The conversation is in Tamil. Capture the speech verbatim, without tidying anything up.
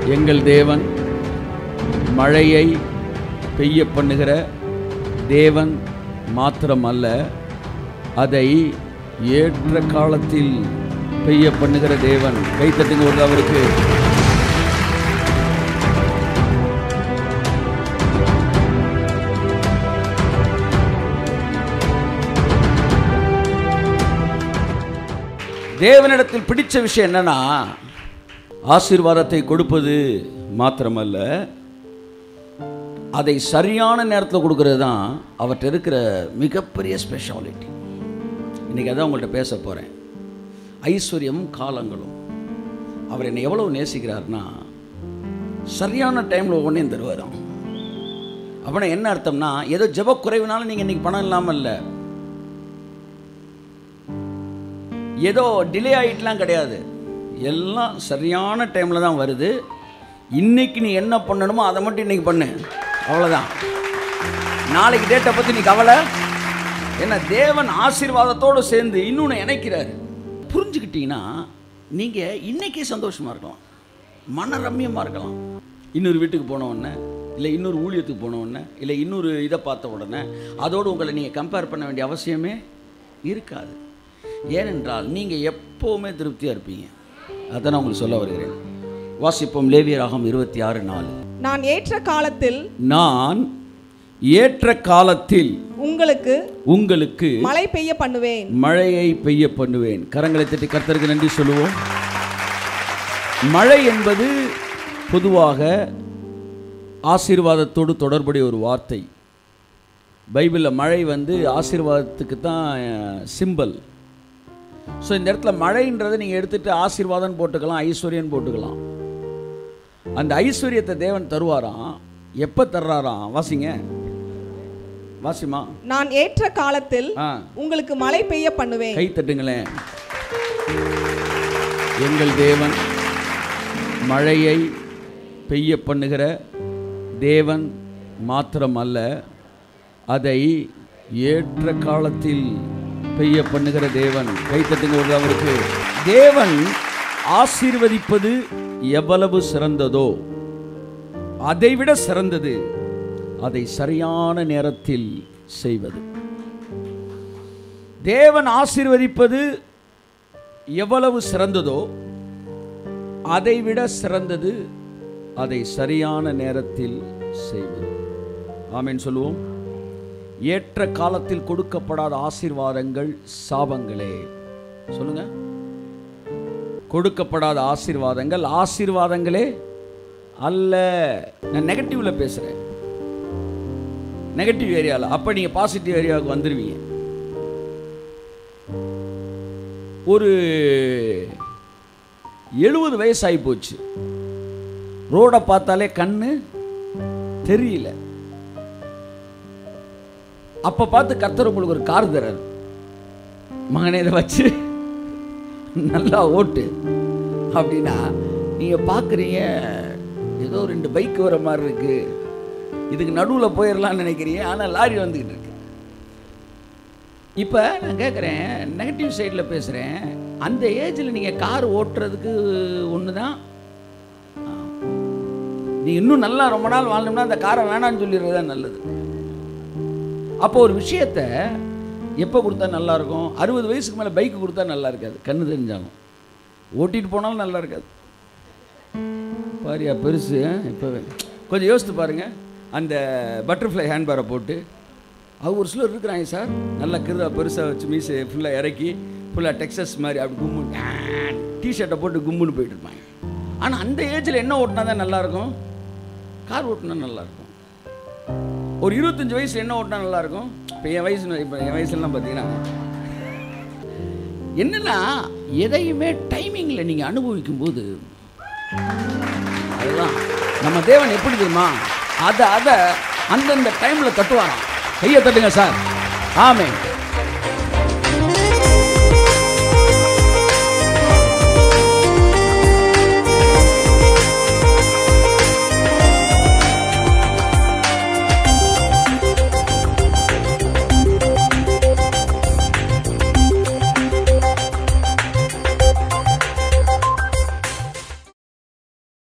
எங்கள் தேவன் மழையை பெய்ய பண்ணுகிற தேவன் மாத்திரமல்ல, அதை ஏற்ற காலத்தில் பெய்ய பண்ணுகிற தேவன். கைத்தட்டுங்க ஒரு அவருக்கு. தேவனிடத்தில் பிடிச்ச விஷயம் என்னன்னா, ஆசீர்வாதத்தை கொடுப்பது மாத்திரமல்ல, அதை சரியான நேரத்தில் கொடுக்கறது தான் அவர்கிட்ட இருக்கிற மிகப்பெரிய ஸ்பெஷாலிட்டி. இன்றைக்கி அதான் உங்கள்கிட்ட பேச போகிறேன். ஐஸ்வர்யம் காலங்களும். அவர் என்னை எவ்வளோ நேசிக்கிறார்னா, சரியான டைமில் ஒவ்வொன்றையும் தருவாராம். அப்படின்னா என்ன அர்த்தம்னா, ஏதோ ஜெப குறைவுனாலும் நீங்கள் இன்றைக்கி பணம் இல்லாமல் இல்லை, ஏதோ டிலே ஆகிட்டுலாம் கிடையாது. எல்லாம் சரியான டைமில் தான் வருது. இன்றைக்கி நீ என்ன பண்ணணுமோ அதை மட்டும் இன்றைக்கி பண்ணு, அவ்வளோதான். நாளைக்கு டேட்டை பற்றி நீ கவலை. ஏன்னா தேவன் ஆசீர்வாதத்தோடு சேர்ந்து இன்னொன்று இணைக்கிறார். புரிஞ்சுக்கிட்டீங்கன்னா நீங்கள் இன்றைக்கே சந்தோஷமாக இருக்கலாம், மனரம்யமாக இருக்கலாம். இன்னொரு வீட்டுக்கு போன உடனே, இல்லை இன்னொரு ஊழியத்துக்கு போன உடனே, இல்லை இன்னொரு இதை பார்த்த உடனே அதோடு உங்களை நீங்கள் கம்பேர் பண்ண வேண்டிய அவசியமே இருக்காது. ஏனென்றால் நீங்கள் எப்போவுமே திருப்தியாக இருப்பீங்க. அதான் நான் உங்களுக்கு சொல்ல வருகிறேன். வாசிப்போம் லேவியராகமம் இருபத்தி ஆறு நாலு. நான் ஏற்ற காலத்தில் நான் ஏற்ற காலத்தில் உங்களுக்கு உங்களுக்கு மழை பெய்ய பண்ணுவேன், மழையை பெய்ய பண்ணுவேன். கரங்களை தட்டி கர்த்தருக்கு நன்றி சொல்லுவோம். மழை என்பது பொதுவாக ஆசீர்வாதத்தோடு தொடர்புடைய ஒரு வார்த்தை. பைபிளில் மழை வந்து ஆசீர்வாதத்துக்கு தான் சிம்பல். ஸோ இந்த இடத்துல மழைன்றதை நீங்கள் எடுத்துகிட்டு ஆசீர்வாதம் போட்டுக்கலாம், ஐஸ்வர்யம் போட்டுக்கலாம். அந்த ஐஸ்வர்யத்தை தேவன் தருவாராம். எப்போ தர்றாராம்? வாசிங்க, வாசிமா. நான் ஏற்ற காலத்தில் உங்களுக்கு மழை பெய்ய பண்ணுவேன். கை தட்டுங்களேன். எங்கள் தேவன் மழையை பெய்ய பண்ணுகிற தேவன் மாத்திரமல்ல, அதை ஏற்ற காலத்தில் பெய்ய பண்ணுகிற தேவன். கைத்தட்டுங்க ஒரு அவருக்கு. தேவன் ஆசீர்வதிப்பது எவ்வளவு சிறந்ததோ அதைவிட சிறந்தது அதை சரியான நேரத்தில் செய்வது. தேவன் ஆசீர்வதிப்பது எவ்வளவு சிறந்ததோ அதைவிட சிறந்தது அதை சரியான நேரத்தில் செய்வது. ஆமென் சொல்லுவோம். ஏற்ற காலத்தில் கொடுக்கப்படாத ஆசீர்வாதங்கள் சாபங்களே. சொல்லுங்க. கொடுக்கப்படாத ஆசீர்வாதங்கள் ஆசீர்வாதங்களே அல்ல. நான் நெகட்டிவ்ல பேசுறேன், நெகட்டிவ் ஏரியால. அப்ப நீங்க பாசிட்டிவ் ஏரியாவுக்கு வந்துருவீங்க. ஒரு எழுபது வயசு ஆகி போச்சு, ரோட பார்த்தாலே கண்ணு தெரியல. அப்ப பார்த்து கர்த்தர் உங்களுக்கு ஒரு கார் தரார். மகனே இதை வச்சு நல்லா ஓட்டு அப்படின்னா நீங்க பாக்குறீங்க, ஏதோ ரெண்டு பைக் வர மாதிரி இருக்கு, இதுக்கு நடுவில் போயிடலாம்னு நினைக்கிறீங்க. ஆனால் லாரி வந்துக்கிட்டு இருக்கு. இப்போ நான் கேட்குறேன், நெகட்டிவ் சைடில் பேசுகிறேன். அந்த ஏஜில் நீங்கள் கார் ஓட்டுறதுக்கு ஒன்று தான். நீங்கள் இன்னும் நல்லா ரொம்ப நாள் வாழணும்னா அந்த காரை வேணான்னு சொல்லிடுறது தான் நல்லது. அப்போ ஒரு விஷயத்தை எப்போ கொடுத்தா நல்லாயிருக்கும்? அறுபது வயசுக்கு மேலே பைக்கு கொடுத்தா நல்லா இருக்காது, கண்ணு தெரிஞ்சாலும். ஓட்டிகிட்டு போனாலும் நல்லா இருக்காது. பாரியா பெருசு. இப்போவே கொஞ்சம் யோசித்து பாருங்கள். அந்த பட்டர்ஃப்ளை ஹேண்ட்பேரை போட்டு அது ஒரு சிலர் இருக்கிறாங்க சார், நல்லா கிருதா பெருசாக வச்சு மீசை ஃபுல்லாக இறக்கி ஃபுல்லாக டெக்ஸஸ் மாதிரி அப்படி கும்முன்னு டிஷர்ட்டை போட்டு கும்முன்னு போயிட்டு இருப்பாங்க. ஆனால் அந்த ஏஜில் என்ன ஓட்டினா தான் நல்லாயிருக்கும்? கார் ஓட்டினா நல்லாயிருக்கும். ஒரு இருபத்தஞ்சி வயசு என்ன ஓட்டினா நல்லாயிருக்கும்? இப்போ என் வயசு, இப்போ என் வயசுலாம் பார்த்தீங்கன்னா என்னென்னா, எதையுமே டைமிங்கில் நீங்கள் அனுபவிக்கும் போது அதுதான் நம்ம தேவன் எப்படி தெரியுமா, அதை அதை அந்தந்த டைமில் தட்டுவாராம். கையை தட்டுங்க சார். ஆமென்.